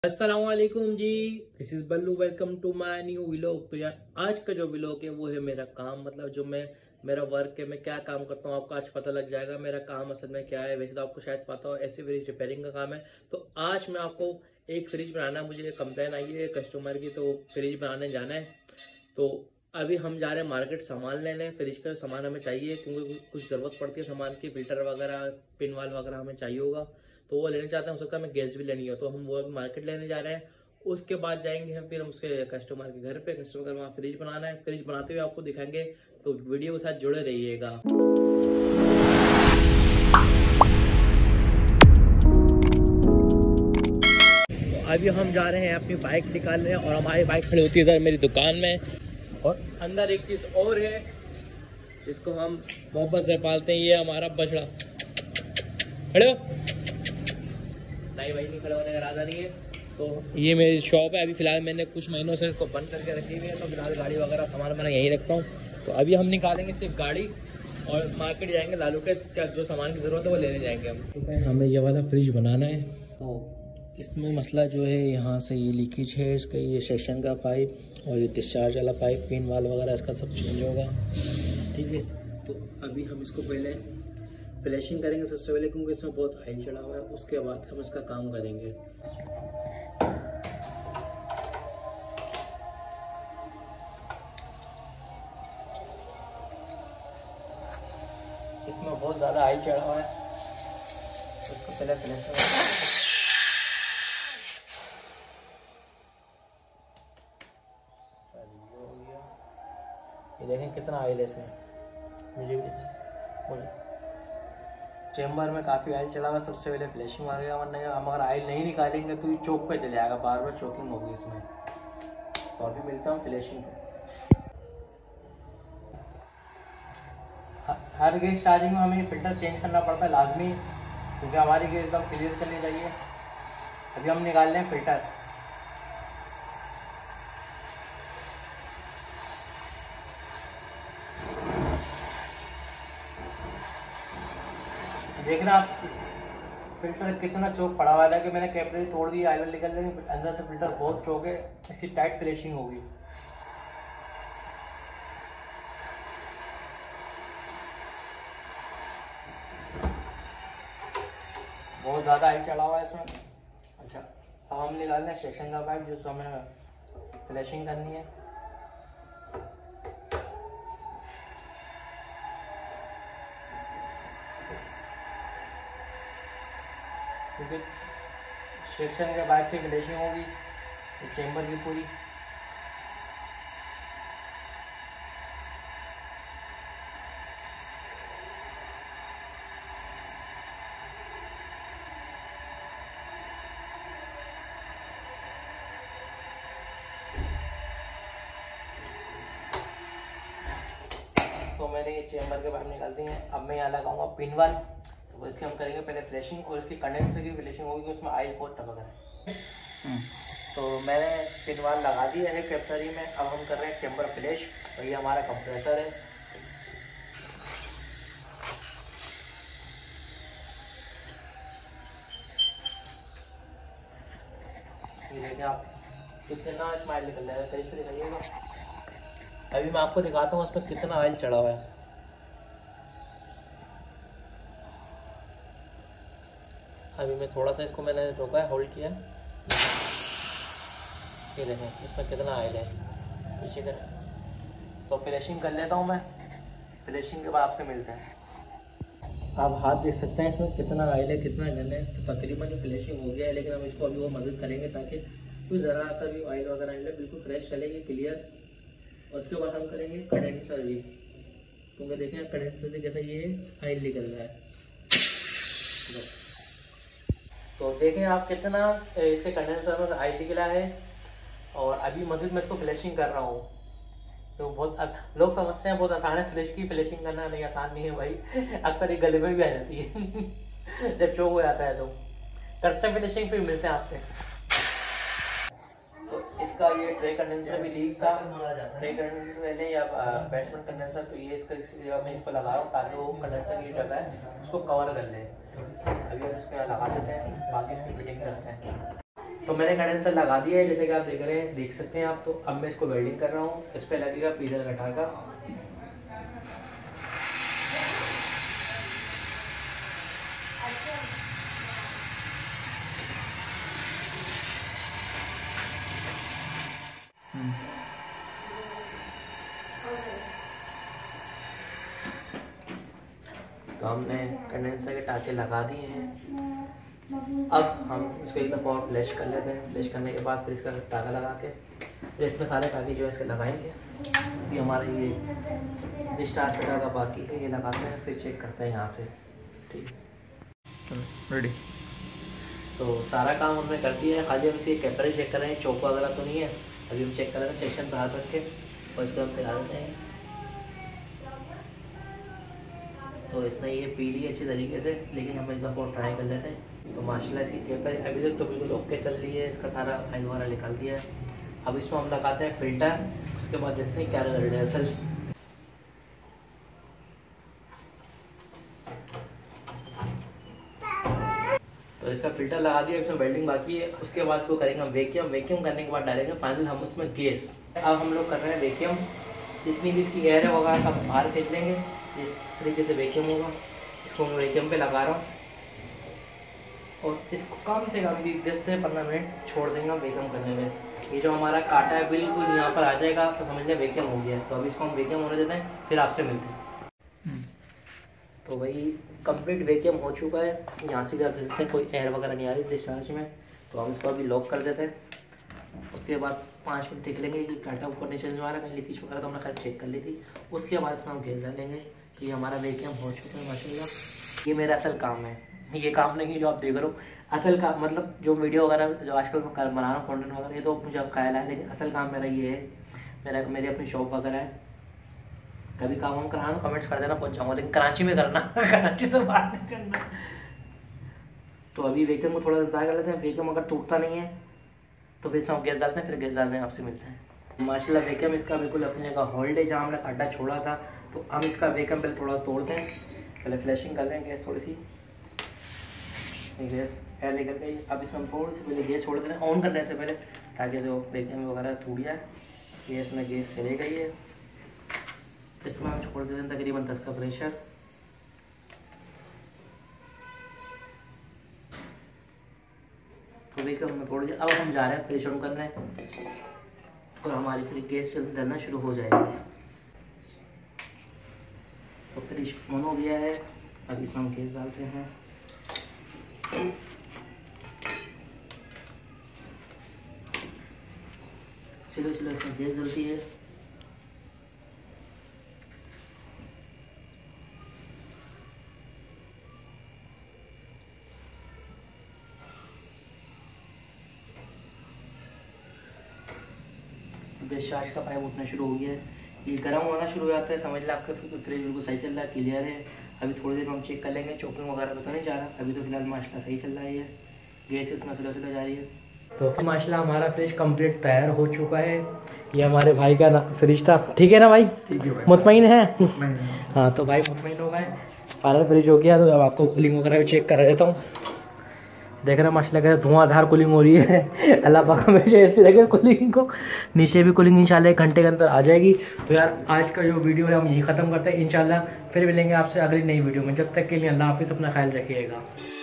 अस्सलाम वालेकुम जी। This is Ballu, welcome to my new vlog. तो यार आज का जो व्लॉग है वो है मेरा काम, मतलब जो मेरा वर्क है, मैं क्या काम करता हूँ आपको आज पता लग जाएगा। मेरा काम असल में क्या है, वैसे तो आपको शायद पता हो, ऐसे फ्रिज रिपेयरिंग का काम है। तो आज मैं आपको एक फ्रिज बनाना है, मुझे कंप्लेन आई है कस्टमर की, तो फ्रिज बनाने जाना है। तो अभी हम जा रहे हैं मार्केट सामान लेने। फ्रिज का सामान हमें चाहिए क्योंकि कुछ ज़रूरत पड़ती है सामान की, फिल्टर वगैरह पिन वाल वगैरह हमें चाहिए होगा, तो वो लेना चाहते हैं। हो सकता है हमें गैस भी लेनी हो, तो हम वो मार्केट लेने जा रहे हैं। उसके बाद जाएंगे हम फिर उसके कस्टमर के घर पे, कस्टमर का वहाँ फ्रिज बनाना है। फ्रिज बनाते हुए आपको दिखाएंगे, तो वीडियो के साथ जुड़े रहिएगा। अभी हम जा रहे हैं अपनी बाइक निकालने, और हमारी बाइक खड़ी होती है इधर मेरी दुकान में। और अंदर एक चीज़ और है जिसको हम मोहब्बत से पालते हैं, ये हमारा बछड़ा। खड़े हो? नहीं भाई, नहीं खड़े होने का इरादा नहीं है। तो ये मेरी शॉप है, अभी फ़िलहाल मैंने कुछ महीनों से इसको बंद करके रखी हुई है, तो फिलहाल गाड़ी वगैरह सामान मैं यहीं रखता हूँ। तो अभी हम निकालेंगे सिर्फ गाड़ी और मार्केट जाएंगे, लालू के क्या जो सामान की ज़रूरत है वो लेने जाएंगे हम। हमें ये वाला फ्रिज बनाना है, तो इसमें मसला जो है, यहाँ से ये लीकेज है इसका, ये सेक्शन का पाइप और ये डिस्चार्ज वाला पाइप, पिन वाल वगैरह इसका सब चेंज होगा, ठीक है। तो अभी हम इसको पहले फ्लैशिंग करेंगे सबसे पहले, क्योंकि इसमें बहुत हाई चढ़ा हुआ है। उसके बाद हम इसका काम करेंगे। इसमें बहुत ज़्यादा हाई चढ़ा हुआ है, उसको पहले फ्लैशिंग। ये देखें कितना ऑयल है इसमें, मुझे चेम्बर में काफ़ी ऑयल चला हुआ है। सबसे पहले फ्लैशिंग मारेगा, वरना हम अगर ऑयल नहीं निकालेंगे तो ये चौक पे चले जाएगा, बार बार चौकिंग होगी इसमें। तो अभी मिलता हूँ फ्लैशिंग पे। हर गैस स्टार्टिंग में हमें फिल्टर चेंज करना पड़ता है लाजमी, क्योंकि हमारी गैस एकदम क्लियर चलनी चाहिए। अभी हम निकाल रहे हैं फिल्टर। देखना आप फिल्टर कितना चौक पड़ा हुआ है, कि मैंने कैपरी तोड़ दी, ऑयल निकल रही, अंदर से फिल्टर बहुत चौक है, इसकी टाइट फिनिशिंग होगी। बहुत ज़्यादा ऑयल चढ़ा हुआ है इसमें। अच्छा, अब हम निकाल रहे हैं सेक्शन का पाइप, जिसको हमें फ्लैशिंग करनी है। क्योंकि सेक्शन के पाइप से फ्लैशिंग होगी चेम्बर की पूरी। तो मैंने ये चेम्बर के पाइप निकाल दिए हैं। अब मैं यहाँ लगाऊंगा पिन वाल, तो इसकी हम करेंगे पहले फ्लैशिंग, और इसकी कंडेंसर की फ्लैशिंग होगी, उसमें ऑयल बहुत टपक रहा है। तो मैंने पिन वाल लगा दिया है कैप्सरी में। अब हम कर रहे हैं चेम्बर फ्लैश, और ये हमारा कंप्रेसर है। ये देखिए आप, कितना स्माइल निकल रहा है, करीब से दिखाइएगा। अभी मैं आपको दिखाता हूँ उसमें कितना ऑयल चढ़ा हुआ है। अभी मैं थोड़ा सा इसको मैंने रोका है, होल्ड किया। ये देखें इसमें कितना ऑयल है, पीछे कर। तो फिनिशिंग कर लेता हूँ मैं, फिनिशिंग के बाद आपसे मिलते हैं। आप हाथ देख सकते हैं इसमें कितना ऑयल है, कितना गंदा है। तो तकरीबन जो फिनिशिंग हो गया है, लेकिन हम इसको अभी वो मदद करेंगे ताकि कोई ज़रा सा भी ऑयल वगैरह नहीं, बिल्कुल फ्रेश चलेगी, क्लियर। और उसके बाद हम करेंगे कंडेंसर भी, क्योंकि देखें कंडेंसर से कैसा ये ऑयल निकल रहा है। तो देखें आप कितना इसके कंडेंसर में ऑयल निकला है। और अभी मस्जिद में इसको फ्लैशिंग कर रहा हूँ। तो बहुत लोग समझते हैं बहुत आसान है फ्लैश की फ्लैशिंग करना, नहीं आसान नहीं है भाई। अक्सर ये गले में भी आ जाती है जब चोक हो जाता है। तो करते हैं फिनिशिंग, फिर मिलते हैं आपसे। तो इसका ये ट्रे कंडेंसर भी लीक था, ट्रे कंडेंसर पहले या बैट्समैन कंडेंसर, तो ये इसका मैं इस पर लगा रहा हूँ ताकि वो कंडेंसर की जगह है उसको कवर कर ले। अभी हम इसको यहाँ लगा देते हैं, बाकी इसकी फिटिंग करते हैं। तो मैंने कंडेंसर लगा दिया है जैसे कि आप देख रहे हैं, देख सकते हैं आप। तो अब मैं इसको वेल्डिंग कर रहा हूँ। इस पर लगेगा पीलर कटा का। तो हमने कंडेंसर के टाँके लगा दिए हैं। अब हम इसको एक दफ़ा और फ्लैश कर लेते हैं। फ्लैश करने के बाद फिर इसका टाँका लगा के फिर इसमें सारे टाँके जो है इसके लगाएंगे। अभी हमारा ये डिस्चार्ज का टाँका बाकी है, ये लगाते हैं फिर चेक करते हैं यहाँ से। ठीक रेडी। तो सारा काम हमने कर दिया है, खाली हम इसके कैपर ही चेक कर रहे हैं, चौक वगैरह तो नहीं है। अभी हम चेक कर रहे हैं सेक्शन पर हाथ रख के और इसको हम तैयार देते हैं। तो इसने ये पी ली अच्छी तरीके से, लेकिन हम एक दफ़ा और ट्राई कर लेते हैं। तो माशाल्लाह इसकी कैपर अभी तक तो बिल्कुल ओके चल रही है, इसका सारा आयल वगैरह निकाल दिया है। अब इसमें हम लगाते हैं फ़िल्टर, उसके बाद देखते हैं क्या रिजल्ट है असल। तो इसका फ़िल्टर लगा दिया, इसमें वेल्डिंग बाकी है। उसके बाद इसको करेंगे हम वैक्यूम। वैक्यूम करने के बाद डालेंगे फाइनल हम उसमें गैस। अब हम लोग कर रहे हैं वैक्यूम, जितनी भी इसकी एयर है वगैरह सब बाहर खींच लेंगे। इस तरीके से वैक्यूम होगा। इसको मैं वैक्यूम पे लगा रहा हूँ और इसको कम से कम भी 10 से 15 मिनट छोड़ देंगे वैक्यूम करने में। ये जो हमारा कांटा है बिल्कुल यहाँ पर आ जाएगा, तो समझ लें वैक्यूम हो गया है। तो अभी इसको हम वैक्यूम होने देते हैं, फिर आपसे मिलते हैं। तो भाई कंप्लीट वैक्यूम हो चुका है। यहाँ से भी आप देख सकते हैं कोई एयर वगैरह नहीं आ रही डिस्चार्ज में। तो हम इसको अभी लॉक कर देते हैं। उसके बाद 5 मिनट देख लेंगे कि कांटा ऊपर नीचे जो आ रहा है, कहीं लीकेज वगैरह तो हमने खैर चेक कर ली थी। उसके बाद इसमें हम गैस डालेंगे। तो ये हमारा वैक्यूम हो चुका है माशाल्लाह। ये मेरा असल काम है, ये काम नहीं जो आप देख रहे हो। असल काम मतलब जो वीडियो वगैरह जो आजकल मैं बना रहा हूँ कॉन्टेंट वगैरह, ये तो मुझे अब ख्याल है, लेकिन असल काम मेरा ये है। मेरी अपनी शॉप वगैरह है। कभी काम हम कराना तो कमेंट्स कर देना, पहुँच जाऊँगा, लेकिन कराची में करना कराची से बाहर नहीं करना। तो अभी वैक्यूम को थोड़ा सा ट्राई कर लेते हैं। वैक्यूम अगर टूटता नहीं है तो फिर इसमें हम गैस डालते हैं, फिर गैस डालते हैं, आपसे मिलते हैं। माशाल्लाह वैक्यूम इसका बिल्कुल अपने जगह होल्ड है, जहाँ हमने कांटा छोड़ा था। तो हम इसका वैक्यूम पहले थोड़ा तोड़ते हैं, पहले फ्लैशिंग कर लें गैस थोड़ी सी। गैस एयर निकल गई। अब इसमें हम थोड़ी सी पहले गैस छोड़ देते हैं ऑन करने से पहले, ताकि जो वैक्यूम वगैरह टूट जाए। गैस में गैस चली गई है। इसमें हम छोड़ देते हैं तकरीबन 10 का प्रेशर। तो वैक्यूम हमने तोड़ दिया। अब हम जा रहे हैं प्रेशर ऑन करने और हमारी फिर गैस जलना शुरू हो जाएगी। तो फ्रिज ऑन हो गया है। अब इसमें हम गैस डालते हैं। चलो चलो इसमें गैस जलती है। डिस्चार्ज का पाइप उठना शुरू हो गया है। ये गर्म होना शुरू हो जाता है, समझ लें आपका फ्रिज बिल्कुल सही चल रहा है, क्लियर है। अभी थोड़ी देर में हम चेक कर लेंगे, चोकिंग वगैरह तो नहीं जा रहा। अभी तो फिलहाल माशाल्लाह सही चल रहा है, ये गैस इसमें स्लो स्लो जा रही है। तो फिर माशाल्लाह हमारा फ्रिज कंप्लीट तैयार हो चुका है। ये हमारे भाई का फ्रिज था, ठीक है ना भाई? ठीक है भाई। मुतमईन है? हाँ तो भाई मुतमईन हो गए, फाइनल फ्रिज हो गया। तो अब आपको कूलिंग वगैरह भी चेक करा देता हूँ। देख रहे हैं माशाल्लाह का धुआंधार कूलिंग हो रही है। अल्लाह पाक हमेशा ऐसे रखे कूलिंग को। नीचे भी कूलिंग इंशाल्लाह 1 घंटे के अंदर आ जाएगी। तो यार आज का जो वीडियो है हम यही ख़त्म करते हैं। इंशाल्लाह फिर मिलेंगे आपसे अगली नई वीडियो में। जब तक के लिए अल्लाह हाफिज़, अपना ख्याल रखिएगा।